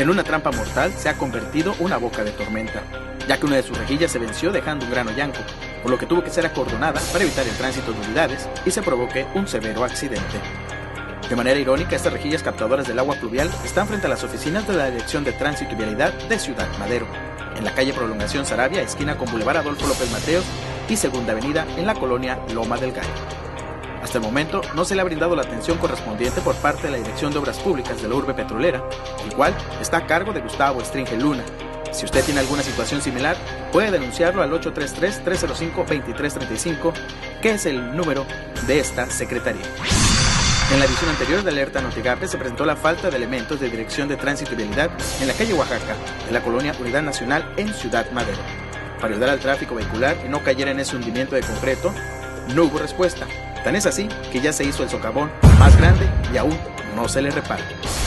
En una trampa mortal se ha convertido una boca de tormenta, ya que una de sus rejillas se venció dejando un gran hoyanco, por lo que tuvo que ser acordonada para evitar el tránsito de unidades y se provoque un severo accidente. De manera irónica, estas rejillas captadoras del agua pluvial están frente a las oficinas de la Dirección de Tránsito y Vialidad de Ciudad Madero, en la calle Prolongación Saravia, esquina con Boulevard Adolfo López Mateos y Segunda Avenida en la colonia Loma del Gallo. Hasta el momento no se le ha brindado la atención correspondiente por parte de la Dirección de Obras Públicas de la urbe petrolera, el cual está a cargo de Gustavo Stringel Luna. Si usted tiene alguna situación similar, puede denunciarlo al 833-305-2335, que es el número de esta secretaría. En la edición anterior de Alerta Notigape se presentó la falta de elementos de Dirección de Tránsito y Vialidad en la calle Oaxaca, de la colonia Unidad Nacional en Ciudad Madero. Para ayudar al tráfico vehicular y no cayera en ese hundimiento de concreto, no hubo respuesta. Tan es así que ya se hizo el socavón más grande y aún no se le repara.